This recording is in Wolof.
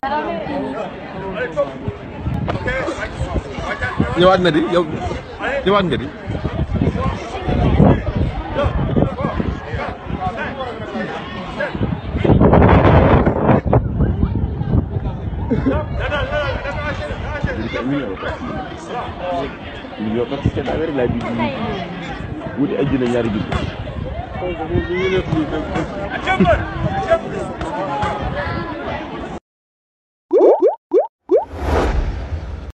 ñëwaat na di yow ñëwaat nga di. Yo parce que da rek la bi wuti ay dina ñaari bi